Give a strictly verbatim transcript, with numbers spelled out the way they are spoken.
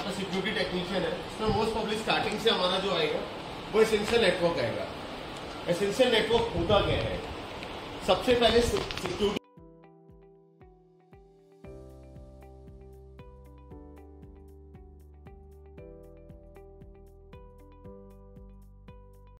पे security technician है, इसमें मोस्ट पब्लिक स्टार्टिंग से हमारा जो आएगा वो एसेंशियल नेटवर्क आएगा। एसेंशियल नेटवर्क होता क्या है? सबसे पहले सिक्योरिटी